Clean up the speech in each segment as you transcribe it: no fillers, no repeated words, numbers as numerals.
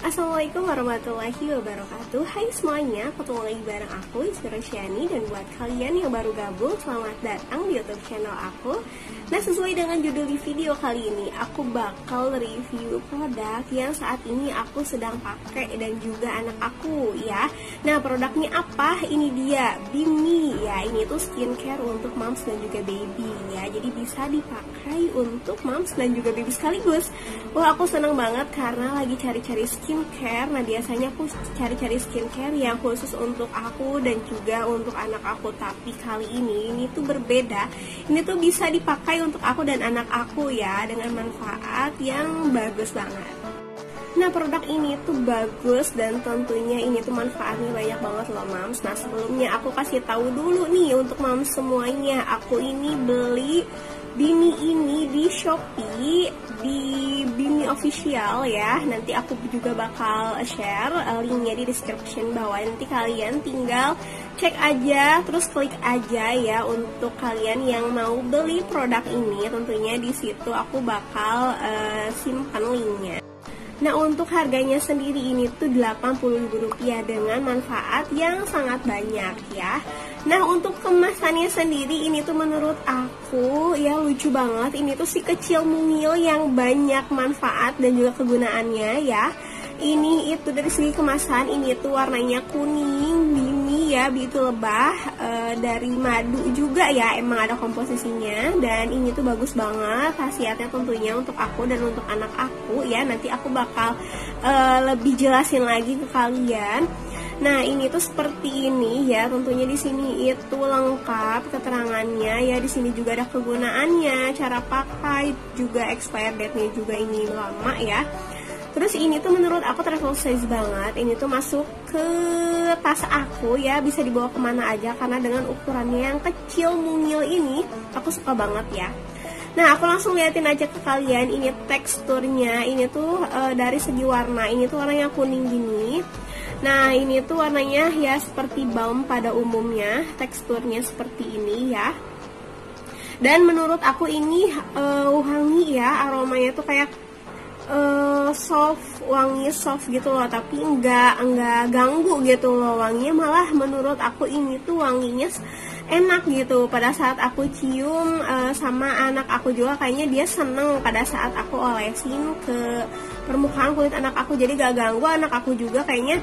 Assalamualaikum warahmatullahi wabarakatuh. Hai semuanya, ketemu lagi bareng aku Isra Syani. Dan buat kalian yang baru gabung, selamat datang di YouTube channel aku. Nah, sesuai dengan judul di video kali ini, aku bakal review produk yang saat ini aku sedang pakai dan juga anak aku ya. Nah, produknya apa? Ini dia, Bimmi ya. Ini tuh skincare untuk moms dan juga baby ya. Jadi bisa dipakai untuk moms dan juga baby sekaligus. Wah, aku seneng banget karena lagi cari-cari skincare. Nah, biasanya aku cari-cari skincare yang khusus untuk aku dan juga untuk anak aku. Tapi kali ini tuh berbeda. Ini tuh bisa dipakai untuk aku dan anak aku ya, dengan manfaat yang bagus banget. Nah, produk ini tuh bagus dan tentunya ini tuh manfaatnya banyak banget loh moms. Nah, sebelumnya aku kasih tahu dulu nih untuk moms semuanya. Aku ini beli Bimmi ini di Shopee, di Bimmi Official ya. Nanti aku juga bakal share linknya di description bawah. Nanti kalian tinggal cek aja, terus klik aja ya untuk kalian yang mau beli produk ini. Tentunya di situ aku bakal simpan linknya. Nah, untuk harganya sendiri ini tuh Rp80.000 dengan manfaat yang sangat banyak ya. Nah, untuk kemasannya sendiri ini tuh menurut aku ya lucu banget. Ini tuh si kecil mungil yang banyak manfaat dan juga kegunaannya ya. Ini itu dari segi kemasan, ini tuh warnanya kuning, Bimmi ya, itu lebah dari madu juga ya, emang ada komposisinya. Dan ini tuh bagus banget khasiatnya tentunya untuk aku dan untuk anak aku ya. Nanti aku bakal lebih jelasin lagi ke kalian. Nah, ini tuh seperti ini ya, tentunya di sini itu lengkap keterangannya ya. Di sini juga ada kegunaannya, cara pakai, juga expired date-nya juga ini lama ya. Terus ini tuh menurut aku travel size banget. Ini tuh masuk ke tas aku ya, bisa dibawa kemana aja karena dengan ukurannya yang kecil mungil ini aku suka banget ya. Nah, aku langsung liatin aja ke kalian. Ini teksturnya, ini tuh dari segi warna, ini tuh warnanya kuning gini. Nah, ini tuh warnanya ya seperti balm pada umumnya, teksturnya seperti ini ya. Dan menurut aku ini wangi ya, aromanya tuh kayak soft, wangi soft gitu loh, tapi enggak ganggu gitu loh wanginya. Malah menurut aku ini tuh wanginya enak gitu. Pada saat aku cium sama anak aku juga, kayaknya dia seneng pada saat aku olesin ke permukaan kulit anak aku. Jadi gak ganggu anak aku juga, kayaknya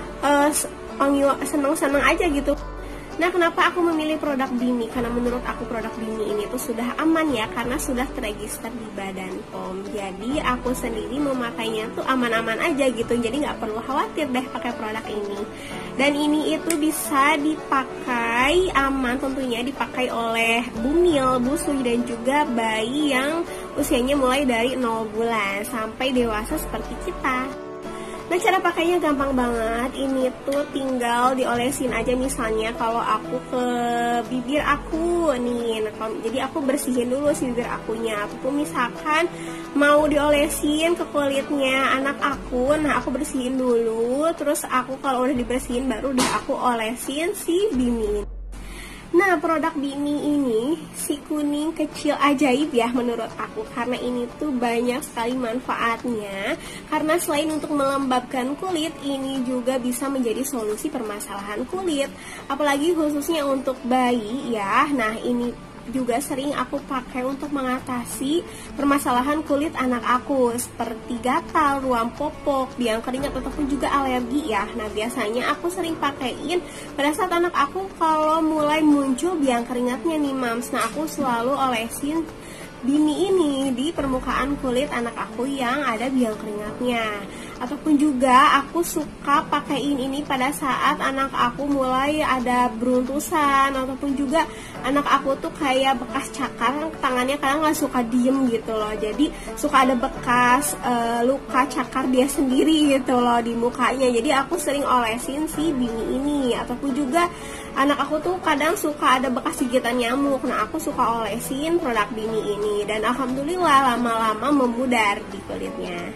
wangi seneng aja gitu. Nah, kenapa aku memilih produk Bimmi? Karena menurut aku produk Bimmi ini tuh sudah aman ya, karena sudah terregister di Badan POM. Jadi aku sendiri memakainya tuh aman-aman aja gitu. Jadi nggak perlu khawatir deh pakai produk ini. Dan ini itu bisa dipakai aman, tentunya dipakai oleh bumil, busui, dan juga bayi yang usianya mulai dari 0 bulan sampai dewasa seperti kita. Nah, cara pakainya gampang banget. Ini tuh tinggal diolesin aja, misalnya kalau aku ke bibir aku nih. Nah, jadi aku bersihin dulu si bibir akunya. Ataupun misalkan mau diolesin ke kulitnya anak aku, nah aku bersihin dulu. Terus aku kalau udah dibersihin baru deh aku olesin si Bimmi. Nah, produk Bimmi ini si kuning kecil ajaib ya menurut aku, karena ini tuh banyak sekali manfaatnya. Karena selain untuk melembabkan kulit, ini juga bisa menjadi solusi permasalahan kulit, apalagi khususnya untuk bayi ya. Nah, ini juga sering aku pakai untuk mengatasi permasalahan kulit anak aku seperti gatal, ruam popok, biang keringat, ataupun juga alergi ya. Nah, biasanya aku sering pakaiin pada saat anak aku kalau mulai muncul biang keringatnya nih mams. Nah, aku selalu olesin Bimmi ini di permukaan kulit anak aku yang ada biang keringatnya. Ataupun juga aku suka pakaiin ini pada saat anak aku mulai ada beruntusan, ataupun juga anak aku tuh kayak bekas cakar, tangannya kadang gak suka diem gitu loh. Jadi suka ada bekas luka cakar dia sendiri gitu loh di mukanya. Jadi aku sering olesin si Bimmi ini. Ataupun juga anak aku tuh kadang suka ada bekas gigitan nyamuk. Nah, aku suka olesin produk Bimmi ini. Dan alhamdulillah lama-lama memudar di kulitnya.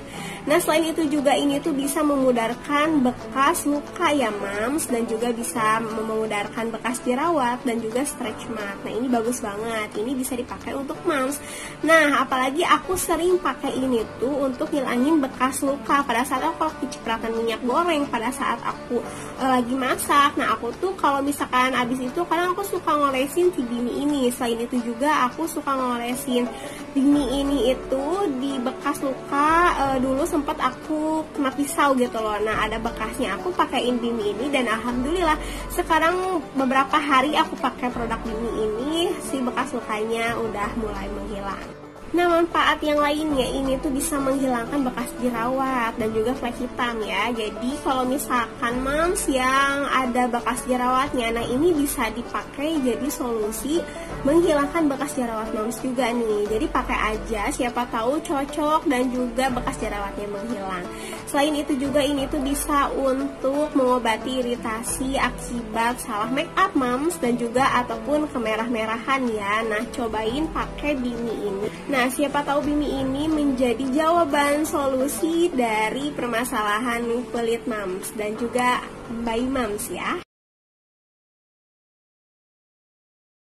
Nah, selain itu juga ini tuh bisa memudarkan bekas luka ya mams, dan juga bisa memudarkan bekas jerawat dan juga stretch mark. Nah, ini bagus banget, ini bisa dipakai untuk mams. Nah, apalagi aku sering pakai ini tuh untuk ngilangin bekas luka pada saat aku kecipratan minyak goreng pada saat aku lagi masak. Nah, aku tuh kalau misalkan abis itu kadang aku suka ngolesin si bimi ini. Selain itu juga aku suka ngolesin bimi ini itu di bekas luka. Dulu sempat aku kena pisau gitu loh. Nah, ada bekasnya, aku pakaiin bimi ini dan alhamdulillah sekarang beberapa hari aku pakai produk bimi ini, si bekas lukanya udah mulai menghilang. Nah, manfaat yang lainnya ini tuh bisa menghilangkan bekas jerawat dan juga flek hitam ya. Jadi kalau misalkan mams yang ada bekas jerawatnya, nah ini bisa dipakai jadi solusi menghilangkan bekas jerawat mams juga nih. Jadi pakai aja, siapa tahu cocok dan juga bekas jerawatnya menghilang. Selain itu juga ini tuh bisa untuk mengobati iritasi akibat salah make up mams dan juga ataupun kemerah-merahan ya. Nah, cobain pakai bimi ini. Nah, siapa tahu bimi ini menjadi jawaban solusi dari permasalahan kulit mams dan juga bayi mams ya.